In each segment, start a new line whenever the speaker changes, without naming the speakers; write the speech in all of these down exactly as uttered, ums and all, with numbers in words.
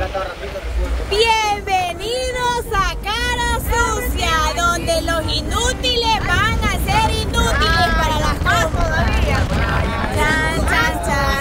Bienvenidos a Cara Sucia, donde los inútiles van a ser inútiles para las cosas. Chan, chan, chan.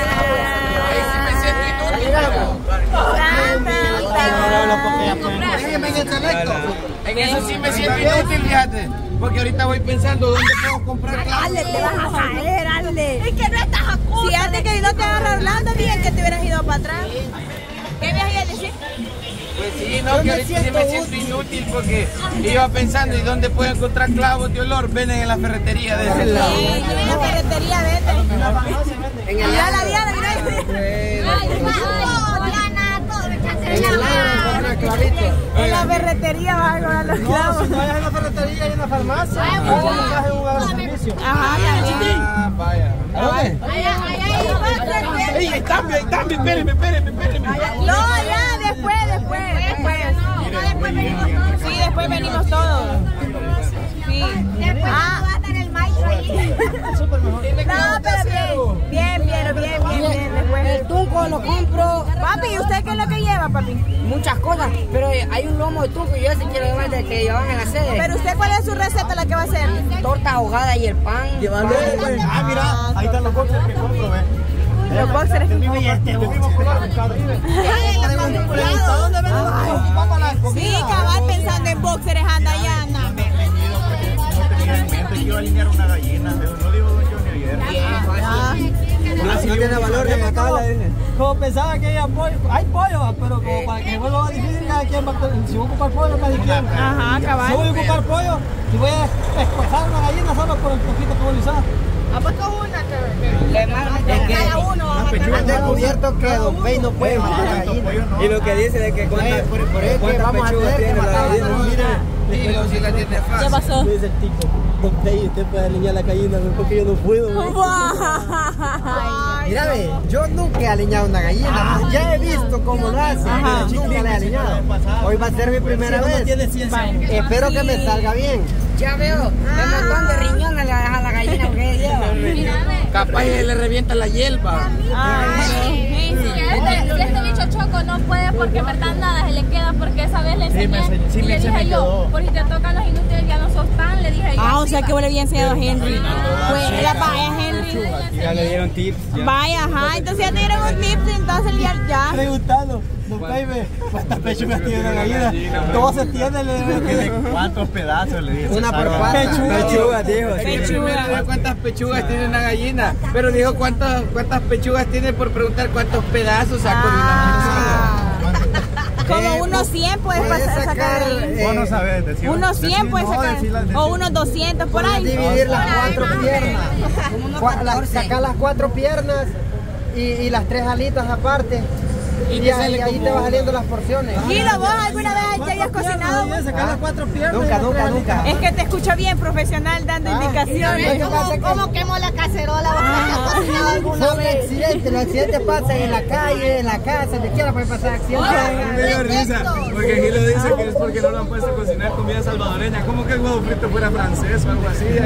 En eso sí me siento inútil, fíjate. Porque ahorita voy pensando dónde puedo comprar.
Dale, te vas a caer, dale. Es que no estás a curso. Fíjate que no te agarra hablando bien, que te hubieras ido para atrás. ¿Qué me ibas a decir?
Pues sí, no, que ahorita sí me siento inútil porque iba pensando, ¿y dónde puedo encontrar clavos de olor? Venden en la ferretería de ese lado.
Sí, en la ferretería venden.
En el
Mira la Diana, mira.
En el lado encuentran clavitos.
En la ferretería vas a encontrar los clavos.
No, si no vayas en la ferretería y en la farmacia, ahí vas en un lugar de servicio.
Ajá,
Ah, vaya.
¿A dónde?
¡Ey, hay cambio, hay cambio! Espérenme, espérenme, espérenme.
No, ya, después, después, después. Sí, después venimos todos. Sí. Ah. No, pero bien, bien, bien, bien, bien, bien. Después.
El tunco lo compro.
Papi, ¿y usted qué es lo que lleva, papi?
Muchas cosas, pero hay un lomo de tunco y yo sí quiero llevar del que llevan en la sede.
Pero usted, ¿cuál es su receta, la que va a hacer?
Torta ahogada y el pan.
Llevarlo. Ah, mira, ahí están los boxers que compro, ve.
Los boxers que
Oye, este mismo color, Caribe. ¿Dónde venden los para la comida?
sí, cabal, pensando en boxers, anda ya, anda.
No tenía en mente que iba a alinear una gallina, no digo don Johnny ayer.
No tiene valor de matarla. Como pensaba que había pollo, hay pollo, pero como para que se vuelva más difícil, cada quien va a, si voy a ocupar pollo, cada quien.
Ajá, cabal.
Si voy a ocupar pollo, si voy a esposar una gallina solo por el poquito que voy a usar.
¿A poco una que
Es que
cada uno?
Han descubierto que Don Pey no puede matar gallina.
Y lo que dice de que
Por eso que vamos a tener que matar a una gallina.
Dilo si la tiene fácil.
¿Qué pasó?
Dice el tipo, Don Pey, usted puede alinear la gallina, porque yo no puedo. Mira, ve, yo nunca he alineado una gallina, pues ya he visto cómo lo hacen, pero nunca la he alineado. Hoy va a ser mi primera vez. Espero que me salga bien.
ya veo, un montón de riñones le deja a la gallina porque lleva.
Capaz que le revienta la hierba.
Si este bicho choco no puede porque en verdad nada se le queda porque esa vez le enseñé
sí
y
me-
le
se me
dije yo,
quedó.
por si te tocan los inútiles ya no sos tan, le dije yo.
Ah, o sea que vos le había enseñado a Henry. Pues la vaya, Henry.
Ya le dieron tips.
Vaya, ajá, entonces ya te dieron un tip, entonces ya, ya.
Preguntando, Don Pey, ve, ¿cuántas pechugas tiene una gallina? doce tiene, le debe.
¿Cuántos pedazos le dieron?
Una por pata.
Pechugas, dijo.
Es que primero dijo cuántas pechugas tiene una gallina, pero dijo cuántas, cuántas pechugas tiene por preguntar cuántos pedazos sacó de una persona.
Como unos cien puedes pasar, sacar.
Vos no sabés decir.
Unos cien puedes sacar. O unos doscientos por ahí.
Dividir las cuatro piernas. Cua- la- sacar las cuatro piernas y, y las tres alitas aparte. Y,
te
ahí,
sale
ahí
como-
te vas saliendo las porciones.
Gilo, ¿vos alguna vez te hayas cocinado?
Sacar las cuatro piernas. Nunca, nunca, nunca.
Es que te escucho bien profesional dando indicaciones.
¿Cómo
quemo la cacerola? ¿Has cocinado alguna
Son accidentes, los accidentes pasan en la calle, en la casa, donde quiera puede pasar accidentes.
Me dio risa, porque Gilo dice que es porque no lo han puesto a cocinar comida salvadoreña. ¿Cómo que el huevo frito fuera francés o algo así? Hay que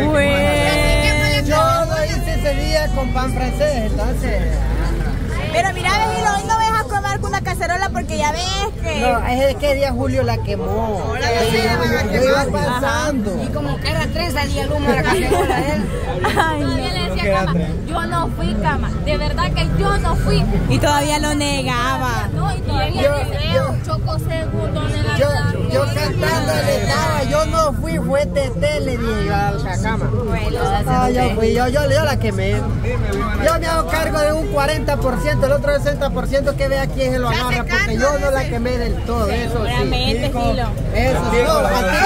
Pues,
Yo lo hice ese día con pan francés, entonces.
pero mira, Gilo, hoy no ves a comer con una cacerola porque ya ves que...
No, es que día Julio la quemó. Yo iba pasando.
Y como que era tres salía el humo de la cacerola de él.
Ay,
Todavía le decía cama, yo no fui cama, de verdad que yo no fui.
y todavía lo negaba.
No, y todavía
Yo-
dice,
yo-
choco segundo en la
Yo, yo cantando le estaba, yo no fui, fue Tete, le dije yo a la cama. Ah, yo fui, yo, yo, yo la quemé. Yo me hago cargo de un cuarenta por ciento, el otro sesenta por ciento que ve aquí es el agarra, porque yo no la quemé del todo, eso sí.
Seguramente, Gilo.
Eso sí, no, a ti.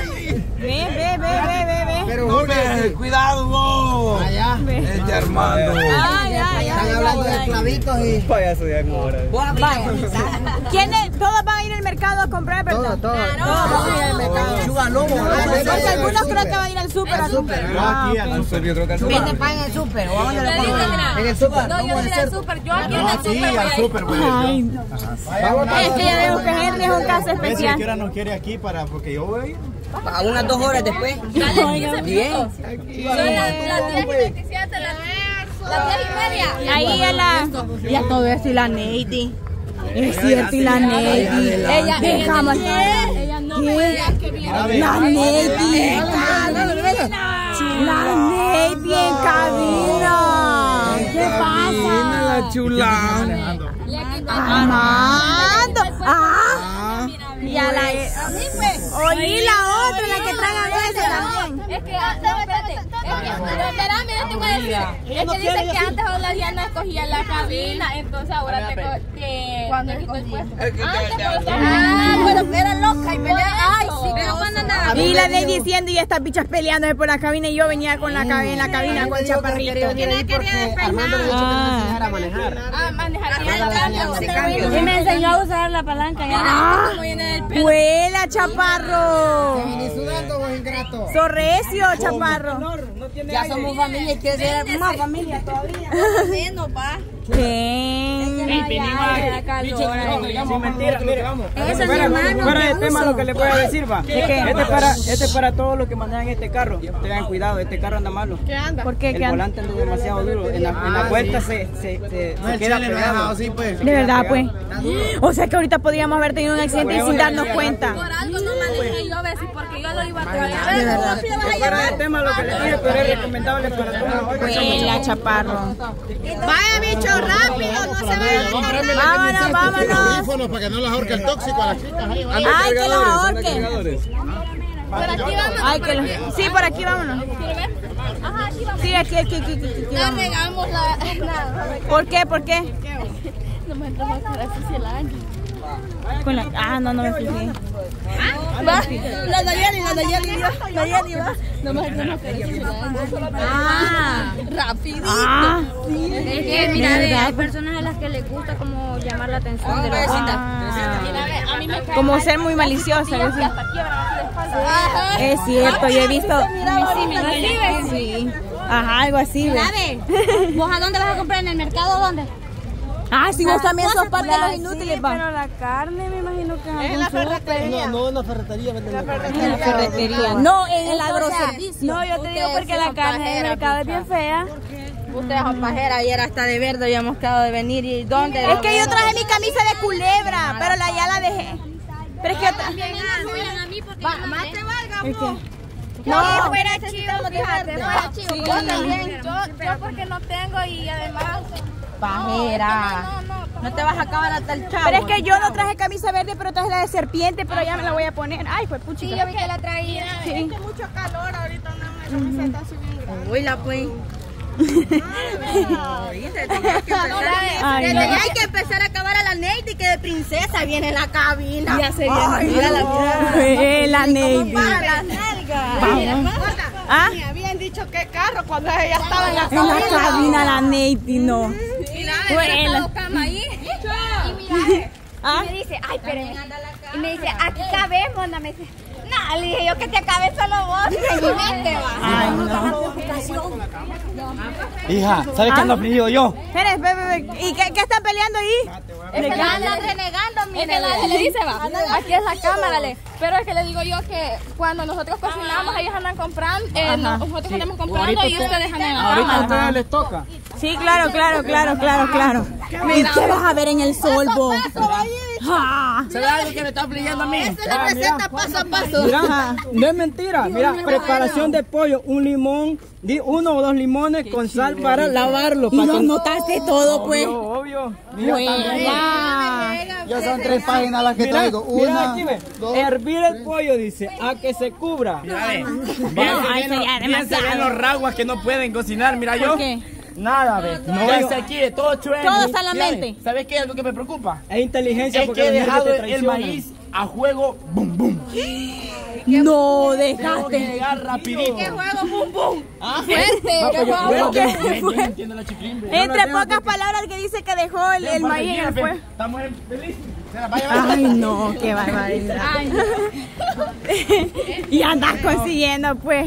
Ve, ve, ve, ve, ve, ve.
Pero
No
Julio,
me cuidado vos.
allá,
Este Armando.
Ay, ay,
están
ay,
hablando
ay,
de
ay.
clavitos y
payaso de ahora.
Vaya. ¿Quiénes? Todos van a ir al mercado a comprar,
todo,
¿verdad?
todo.
Todos van a ir al mercado.
Lechuga, lomo,
Porque algunos creo que van a ir al súper.
Al súper.
Yo aquí al súper y otro que al súper.
Vende pan en el súper. ¿O a dónde
Le
le
dije,
pongo?
mira,
En el súper,
no, yo
vamos a
no iré
hacer-
al súper, yo aquí en
No,
el
aquí
súper voy
al
a ir.
súper, güey.
Ay,
Vamos a
es que ya vemos que Henry es un caso
Ese que
especial.
ahora no quiere aquí para, porque yo voy.
A unas dos horas después.
Dale quince
Bien.
minutos. Son las las diez y veintisiete, las las diez y media.
Ahí a la... Ya todo esto y la Neidy. Es cierto, y la Neidy.
Ella,
Dejamos.
ella no veía que viera.
La Neidy en cabina. La Neidy en cabina. ¿Qué pasa?
La chula.
Amando. Ah. Y a la. Oye, la otra, la que traga veces también.
Es que antes, espérate. Es que, espera, mira, te voy a decir. Es que dice que antes la Diana escogía la cabina, entonces ahora te que cuando quitó el puesto.
Ah, pero era loca y peleaba. Ay, sí, pero cuando andaba. Y la de diciendo y estas bichas peleándose por la cabina y yo venía con la cabina en la cabina con el chaparrito.
¿Quién quería despeinar? A manejar.
Ah, manejar.
Y me enseñó a usar la palanca. Ah, vuela, chaparro.
Sudando vos, ingrato.
Sorrecio, chaparro.
Ya somos familia y quiere ser más familia todavía.
Menos, va.
Ven.
Sin mentira, mire, vamos.
Ese es mi hermano.
Fuera de tema, lo que le voy a decir, va.
¿De qué?
Este es para, este es para todos los que manejan este carro. Tengan cuidado, este carro anda malo.
¿Qué anda? ¿Por qué?
El
¿Qué anda?
volante anda demasiado duro. En la, en la vuelta se, se, se, se queda pegado.
así, pues.
De verdad, pues. O sea que ahorita podríamos haber tenido un accidente sin darnos cuenta.
Por algo no manejé yo a veces porque yo lo iba a traer.
De verdad.
Fuera de tema, lo que le dije, pero es recomendable para todos.
Vuela, chaparro.
Vaya, bicho, rápido, no se vaya.
Vámonos, vámonos.
Para que no las ahorque el tóxico a las chicas.
Ay, que los ahorquen.
Por aquí vamos.
Ay, que los... Sí, por aquí vámonos.
¿Quieres ver? Ajá, aquí vamos.
Sí, aquí, aquí, aquí, aquí, aquí
No
vamos.
regamos la... nada.
¿Por qué? ¿Por qué?
No me entramos a hacer así el año.
Con la... Ah, no, no me fijé.
Va, la Nayeli, la Nayeli, va. Nayeli, va. No me entramos a hacer así el año.
Ah.
Rapidito.
Ah.
Es que, mira, ve, hay personas a las que les gusta como llamar la atención de los
Ah.
Mira, ve, a mí me cae
Como
mal
ser muy maliciosa.
que
¿sí?
hasta quiebran así de espalda. Ajá.
Es cierto, yo he visto...
Sí, mira, sí, ves.
Sí. Ajá, algo así, ¿ves?
¿Vos a dónde vas a comprar? ¿En el mercado o dónde?
Ah, si vos también sos parte de los inútiles, va.
Pero la carne me imagino que es
En la ferretería.
No, no en la ferretería venden la
En la ferretería. No, en el agroservicio.
No, yo te digo porque la carne del mercado es bien fea.
Ustedes son pajeras, ayer hasta de verde habíamos quedado de venir y ¿dónde?
Es que yo traje mi camisa de culebra, pero la ya la dejé. Pero es que yo tra...
Más te valga,
¿Es
vos.
que? No,
fuera chivo, fíjate, fuera chivo.
Sí.
Yo también, yo, yo porque no tengo y además...
Pajera.
No, no, no.
No te vas a acabar hasta el chavo.
pero es que yo no traje camisa verde, pero traje la de serpiente, pero ya me la voy a poner. Ay, fue puchica.
Sí, yo vi que la traía.
Sí.
Es que mucho calor ahorita, no me se está subiendo.
Uy, la pues.
Ay,
Desde
no.
ya hay que empezar a acabar a la Neidy que de princesa viene en la cabina.
Ya se viene. Mira la, la Neidy.
Para las nalgas.
Vamos. ¿Ah?
Me habían dicho que carro cuando ella estaba en la
En la cabina la Neidy, no.
Mira,
Vuela.
cama ahí. Y mira,
¿Ah?
y me dice, ay, pero... Y me dice, aquí cabemos, anda, me dice... No, le dije yo que te acabé solo vos. Y me vete, va.
Ay, no.
Hija, ¿sabes qué ando afligido yo?
Espera, espera, espera. ¿Y qué, qué están peleando ahí?
Es que la andan renegando, mire. Es que la le dice, va, aquí es la cámara, le. Pero es que le digo yo que cuando nosotros cocinamos, ellos andan comprando, eh, no, nosotros andamos comprando y ustedes andan
Ahorita a
comprando.
ustedes les toca.
Sí, claro, claro, claro, claro, claro. ¿Y qué vas a ver en el sol, vos? Ah.
¿Sabes algo que me está afligiendo a mí?
Esa es la receta paso a paso.
Mira, no es mentira. Mira, preparación de pollo, un limón, di uno o dos limones con sal para lavarlo.
Y
para
lo
que-
notaste todo, pues.
Obvio, obvio. Mira,
Buena.
Ya son tres páginas las que
mira,
traigo.
mira
Una,
aquí, ve.
dos.
Hervir el pollo, dice, a que se cubra.
Mira, ve.
No,
Bien se
ay,
ven
sería
los- bien se ven
demasiado.
los raguas que no pueden cocinar. Mira yo.
¿Por qué?
Nada, ve. No,
Ya
yo-
sé aquí, todo chueco.
Todo está en la mente.
¿Sabes qué es lo que me preocupa?
es inteligencia
Es
porque
que he
los nervios
dejado
te
el
traicionan.
maíz a juego boom boom.
No
Tengo que
dejaste.
llegar rapidito.
Juego, bum, bum.
Ah,
Fuerte.
pues yo-
Bueno,
¿Qué
yo-
fue?
yo no entiendo la chifrín, ve.
Entre pocas palabras que dice que dejó el, el maíz en el fuego.
Estamos en feliz. Se la va a llevar.
Ay, no, qué barbaridad. Y andas consiguiendo, pues.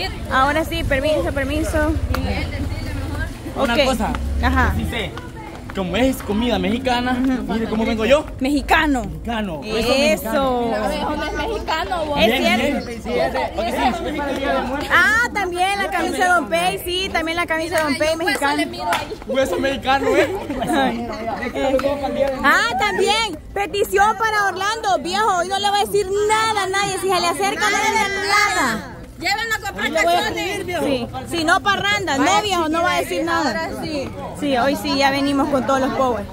Ahora sí, permiso, permiso.
Una
Ok.
cosa.
Ajá.
Sí sé.
como es comida mexicana, mire cómo vengo yo.
Mexicano.
Mexicano.
Eso.
No es mexicano, vos.
Es cierto.
Sí, es
Ah, también la camisa de Don Pey, sí, también la camisa de Don Pey mexicana.
Hueso mexicano, ¿eh?
Ah, también, petición para Orlando, viejo, hoy no le va a decir nada a nadie, si se le acerca no le digan nada.
Llévenlo a comprar
calzones. Sí, sí, no parranda, no viejo, no va a decir nada. Sí, hoy sí, ya venimos con todos los powers.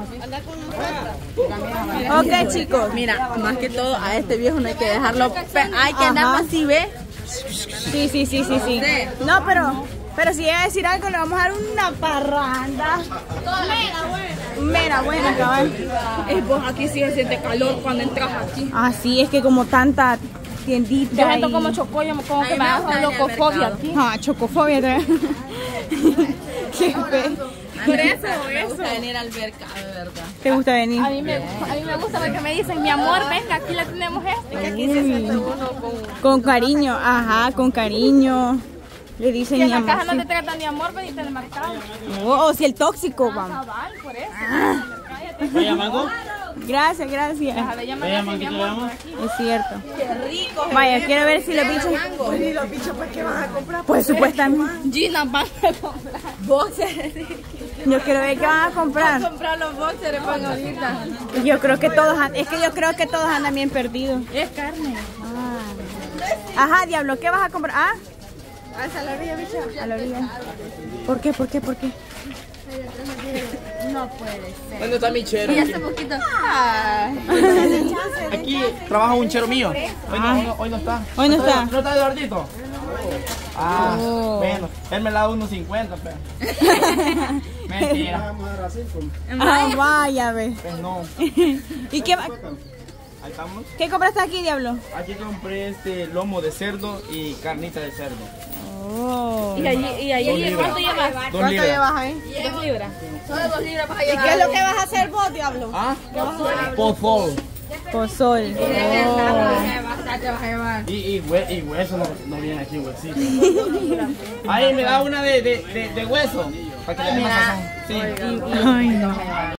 Ok, chicos.
Mira, más que todo a este viejo no hay que dejarlo, hay que andarlo así, ¿ves?
Sí, sí, sí, sí, sí. No, pero, pero si llega a decir algo, le vamos a dar una parranda. Mera buena, cabal.
Es vos aquí sí se siente calor cuando entras aquí.
Ah, sí, es que como tanta tiendita.
Yo siento como chocollo, como que me da locofobia aquí.
Ah, chocofobia también. Qué feo.
Por eso, eso.
Me gusta venir al mercado, de verdad.
¿Te gusta venir?
A mí me, a mí me gusta porque me dicen, mi amor, venga, aquí la tenemos esto.
Que aquí se siente uno con...
Con cariño, ajá, con cariño. Le dicen
Si en
mi
la
amor.
caja no te tratan de amor, venite al mercado.
Oh, o si el tóxico, vamos.
Cabal, por eso.
¿Vaya mango?
Gracias, gracias.
Déjame llamar
¿Vaya
así, mi
manguito le
amor.
damos?
Es cierto.
Qué rico.
Vaya, quiero ver si los bichos.
¿Y los bichos pues qué van a comprar?
Pues supuestamente.
Gina, van a comprar.
Boxers.
Yo quiero ver qué van a comprar.
Comprar los boxers van ahorita.
Yo creo que todos, an- es que yo creo que todos andan bien perdidos.
Es carne.
Ah. Ajá, diablo, ¿qué vas a comprar? Ah,
¿A la orilla, bicho?
a la orilla. ¿Por qué? ¿Por qué? ¿Por qué?
No puede ser.
¿Dónde está mi chero?
Y hace poquito.
Aquí trabaja un chero mío. Hoy no, hoy no, hoy no está.
Hoy no está.
¿No está Eduardito? Ah,
Oh.
bueno, él me la da unos cincuenta, pero. Mentira.
Ah, vaya, ve.
Pues no.
¿Y qué, va-
Ahí estamos.
qué compraste aquí, diablo?
Aquí compré este lomo de cerdo y carnita de cerdo.
Oh.
Y allí, y allí ¿cuánto llevas?
Dos libras.
ahí?
Dos libras.
Solo dos libras vas a
¿Y
llevar.
qué es lo que vas a hacer vos, diablo?
Ah, pozol.
Pozol.
Bastante vas a llevar.
Y, y, hue- y hueso no, no viene aquí, huesito. Ahí me da una de, de, de, de hueso. Para que le dé más sazón. Sí.
Ay, no.